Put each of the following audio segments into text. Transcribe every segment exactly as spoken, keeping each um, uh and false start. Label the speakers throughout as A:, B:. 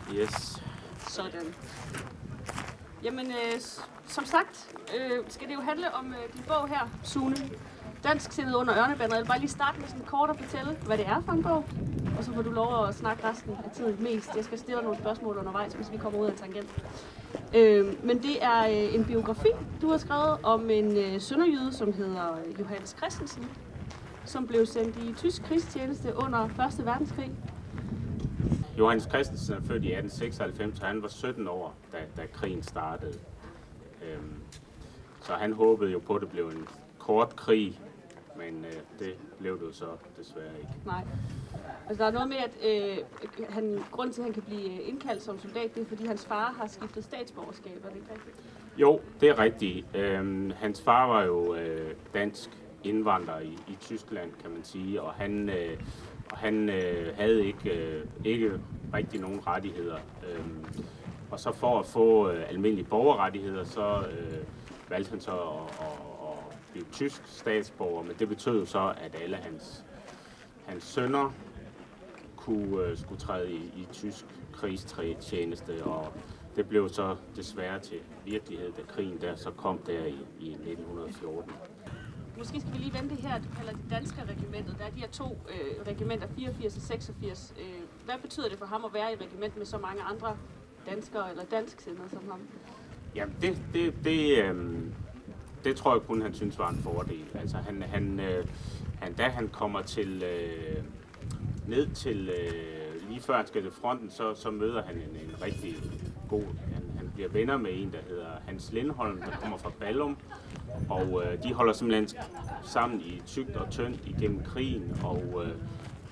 A: Yes.
B: Sådan. Jamen, øh, som sagt, øh, skal det jo handle om øh, din bog her, Sune. Dansksindet under ørnebandet. Jeg vil bare lige starte med sådan kort at fortælle, hvad det er for en bog. Og så får du lov at snakke resten af tiden mest. Jeg skal stille dig nogle spørgsmål undervejs, hvis vi kommer ud af tangent. Øh, men det er øh, en biografi, du har skrevet om en øh, sønderjyde, som hedder Johannes Christensen, som blev sendt i tysk krigstjeneste under første verdenskrig.
A: Johannes Christensen er født i atten seksoghalvfems, og han var sytten år, da, da krigen startede. Øhm, så han håbede jo på, at det blev en kort krig, men øh, det blev det jo så desværre ikke.
B: Nej. Altså, der er noget med, at øh, han, grunden til, at han kan blive indkaldt som soldat, det er, fordi hans far har skiftet statsborgerskab. Er det ikke rigtigt?
A: Jo, det er rigtigt. Øhm, hans far var jo øh, dansk indvandrer i, i Tyskland, kan man sige, og han, øh, og han øh, havde ikke, øh, ikke rigtig nogen rettigheder. Øhm, og så for at få øh, almindelige borgerrettigheder, så øh, valgte han så at, at, at blive tysk statsborger, men det betød så, at alle hans, hans sønner kunne, øh, skulle træde i, i tysk krigstjeneste, og det blev så desværre til virkelighed, da krigen der så kom der i, i nitten fjorten.
B: Måske skal vi lige vende det her, du kalder det danske regimentet. Der er de her to øh, regimenter, fireogfirs og seksogfirs. Øh, hvad betyder det for ham at være i et regiment med så mange andre danskere eller dansksindede som ham?
A: Jamen, det, det, det, øh, det tror jeg kun, han synes var en fordel. Altså, han, han, øh, han, da han kommer til, øh, ned til, øh, lige før han skal til fronten, så, så møder han en, en rigtig god, han, han bliver venner med en, der hedder Hans Lindholm, der kommer fra Ballum, og øh, de holder simpelthen sammen i tykt og tyndt igennem krigen, og, øh,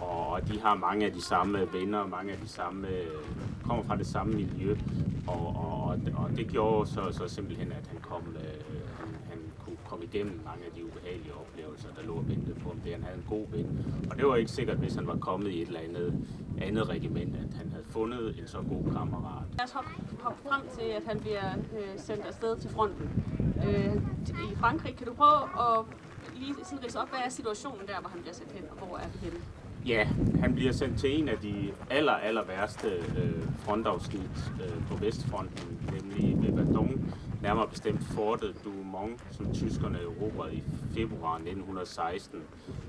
A: og de har mange af de samme venner, mange af de samme, øh, kommer fra det samme miljø, og, og, og det gjorde så, så simpelthen, at han kom, øh, han, han kunne komme igennem mange af de ubehagelige oplevelser, der lå og ventede på ham. Det, han havde en god ven, og det var ikke sikkert, hvis han var kommet i et eller andet andet regiment, at han havde fundet en så god kammerat.
B: Lad os hoppe, hoppe frem til, at han bliver øh, sendt afsted til fronten. Øh, I Frankrig, kan du prøve at lige sådan ridse op, hvad er situationen der, hvor han bliver sendt hen, og hvor er vi henne?
A: Ja, han bliver sendt til en af de aller, aller værste øh, frontafsnit øh, på Vestfronten, nemlig ved Verdun, nærmere bestemt fortet Douaumont, som tyskerne erobrede i februar nitten seksten.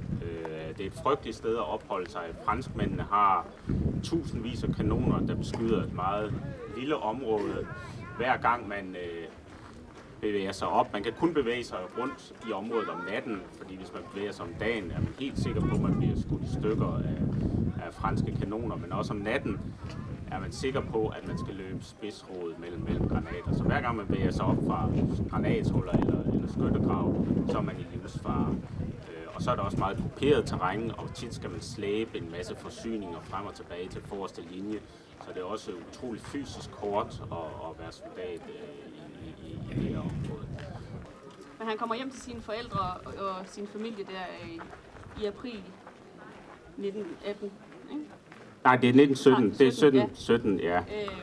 A: Øh, det er et frygteligt sted at opholde sig. Franskmændene har tusindvis af kanoner, der beskyder et meget lille område. Hver gang man øh, bevæger sig op. Man kan kun bevæge sig rundt i området om natten, fordi hvis man bevæger sig om dagen, er man helt sikker på, at man bliver skudt i stykker af, af franske kanoner, men også om natten er man sikker på, at man skal løbe spidsrodet mellem, mellem granater. Så hver gang man bevæger sig op fra granathuller eller, eller skyttegrav, så er man i livsfare. Og så er der også meget kuperet terræn, og tit skal man slæbe en masse forsyninger frem og tilbage til forreste linje. Så det er også utroligt fysisk hårdt at, at være soldat i, i, i det her område.
B: Men han kommer hjem til sine forældre og, og sin familie der i, i april nitten atten, ikke?
A: Nej, det er nitten sytten.
B: Ah,
A: det er sytten,
B: ja.
A: sytten, ja.
B: Øh,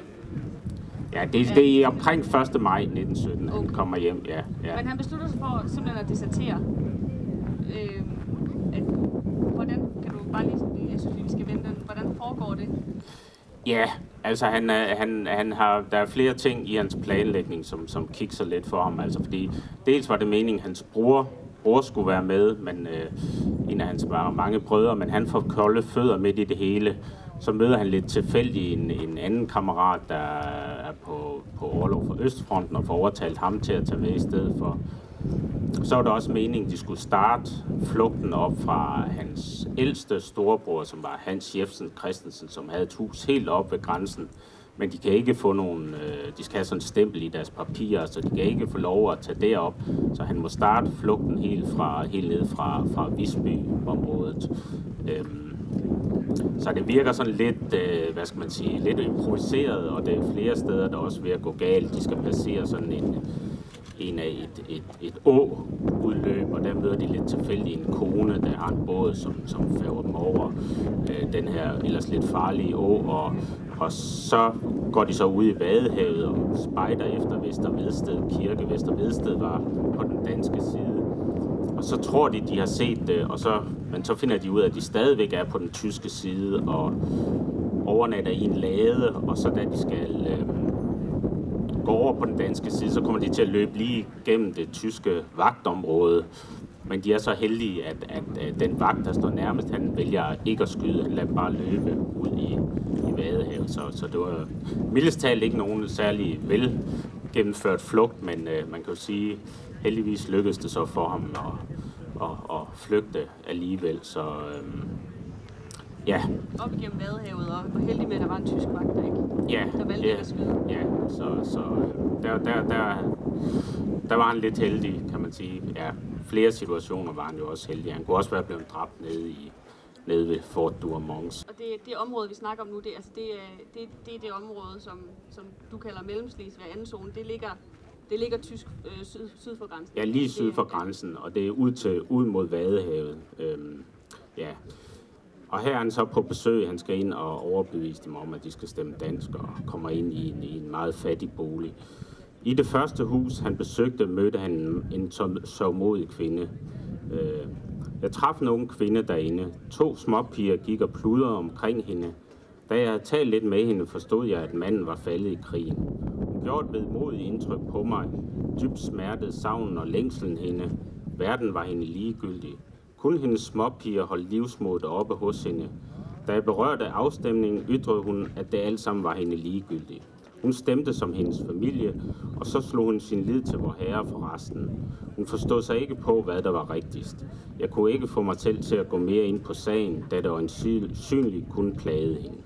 A: ja, det, det er omkring første maj nitten sytten, okay. Han kommer hjem, ja, ja.
B: Men han beslutter sig for simpelthen at desertere. Øh, at, hvordan kan du bare lige, jeg synes vi skal vente den, hvordan foregår det?
A: Ja, altså han, han, han har, der er flere ting i hans planlægning, som, som kigger lidt for ham, altså fordi dels var det meningen, at hans bror, bror skulle være med, men øh, en af hans mange brødre, men han får kolde fødder midt i det hele. Så møder han lidt tilfældigt en, en anden kammerat, der er på, på orlov for Østfronten, og får overtalt ham til at tage med i stedet for. Så var det også meningen, at de skulle starte flugten op fra hans ældste storebror, som var Hans Jeffersen Christensen, som havde et hus helt op ved grænsen. Men de kan ikke få nogen, øh, de skal have sådan en stempel i deres papirer, så de kan ikke få lov at tage derop. Så han må starte flugten helt, fra, helt ned fra, fra Visby-området. Øhm, så det virker sådan lidt, øh, hvad skal man sige, lidt improviseret, og det er flere steder, der også er ved at gå galt. De skal passere sådan en, en af et, et, et å-udløb, og der møder de lidt tilfældigt en kone, der har en båd, som, som færger dem over øh, den her ellers lidt farlige å, og, og så går de så ud i Vadehavet og spejder efter Vester Vedsted Kirke. Vester Vedsted var på den danske side, og så tror de, de har set det, og så, men så finder de ud af, at de stadigvæk er på den tyske side, og overnatter i en lade, og så da de skal øh, gå over på den danske side, så kommer de til at løbe lige gennem det tyske vagtområde. Men de er så heldige, at, at, at den vagt, der står nærmest, han vælger ikke at skyde, han lader dem bare løbe ud i, i Vadehavet. Så, så det var mildest talt ikke nogen særlig vel gennemført flugt, men øh, man kan jo sige, heldigvis lykkedes det så for ham at, at, at flygte alligevel. Så øh, ja.
B: Op igennem Vadehavet, og var heldig med, at der var en tysk vagt, der ikke
A: Ja,
B: der valgte
A: ja,
B: at skyde.
A: ja, så, så der, der, der, der var han lidt heldig, kan man sige. Ja, flere situationer var han jo også heldig. Han kunne også være blevet dræbt nede, i, nede ved Fort Douaumont.
B: Og det, det område, vi snakker om nu, det, altså det, det, det er det område, som, som du kalder Mellemslesvig anden zone. Det ligger, det ligger tysk øh, syd, syd for grænsen.
A: Ja, lige syd for
B: det,
A: grænsen, og det er ud, til, ud mod Vadehavet. Øhm, ja. Og her er han så på besøg. Han skal ind og overbevise dem om, at de skal stemme dansk, og kommer ind i en, i en meget fattig bolig. I det første hus, han besøgte, mødte han en, en sørgmodig kvinde. Øh, jeg traf en ung kvinde derinde. To småpiger gik og pludrede omkring hende. Da jeg havde talt lidt med hende, forstod jeg, at manden var faldet i krigen. Hun gjorde et vedmodigt indtryk på mig. Dybt smertede savnen og længslen hende. Verden var hende ligegyldig. Kun hendes småpiger holdt livsmodet oppe hos hende. Da jeg berørte afstemningen, ytrede hun, at det alt sammen var hende ligegyldigt. Hun stemte som hendes familie, og så slog hun sin lid til vor Herre for resten. Hun forstod sig ikke på, hvad der var rigtigst. Jeg kunne ikke få mig selv til at gå mere ind på sagen, da der øjensynligt kun plagede hende.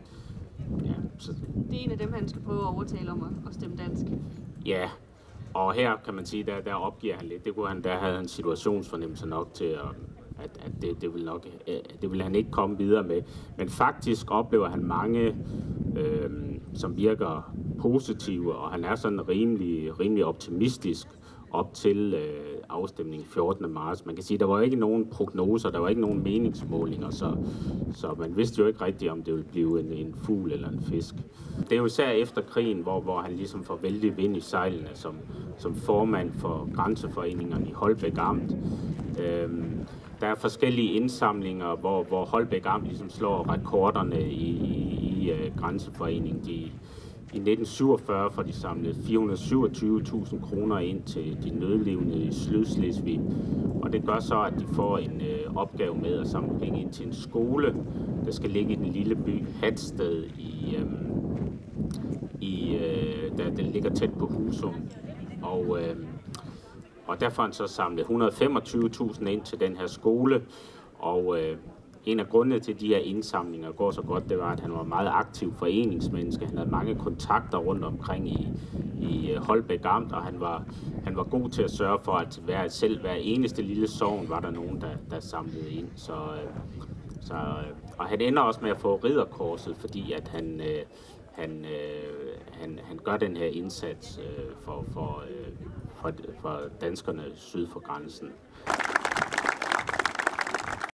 A: Ja, så...
B: Det er en af dem, han skal prøve at overtale om at, at stemme dansk.
A: Ja, og her kan man sige, der, der opgiver han lidt. Det kunne han, der havde han situationsfornemmelse nok til, at, at, at det, det, vil nok, det vil han ikke komme videre med. Men faktisk oplever han mange, øh, som virker positive, og han er sådan rimelig, rimelig optimistisk op til øh, afstemningen fjortende marts. Man kan sige, der var ikke nogen prognoser, der var ikke nogen meningsmålinger, så, så man vidste jo ikke rigtigt, om det ville blive en, en fugl eller en fisk. Det er jo især efter krigen, hvor, hvor han ligesom får vældig vind i sejlene som, som formand for grænseforeningerne i Holbæk Amt. Øhm, der er forskellige indsamlinger, hvor, hvor Holbæk Amt ligesom slår rekorderne i, i, i uh, grænseforeningen. De, I nitten syvogfyrre får de samlet fire hundrede og syvogtyve tusind kroner ind til de nødlidende i Sydslesvig. Og det gør så, at de får en øh, opgave med at samle penge ind til en skole, der skal ligge i den lille by Hatsted, i, øh, i, øh, der, der ligger tæt på Husum. Og, øh, og derfor har han så samlet et hundrede og femogtyve tusind ind til den her skole. Og øh, en af grundene til de her indsamlinger går så godt, det var, at han var meget aktiv foreningsmenneske. Han havde mange kontakter rundt omkring i, i Holbæk Amt, og han var, han var god til at sørge for, at hver, selv hver eneste lille sogn var der nogen, der, der samlede ind. Så, så, og han ender også med at få ridderkorset, fordi at han, han, han, han gør den her indsats for, for, for, for danskerne syd for grænsen.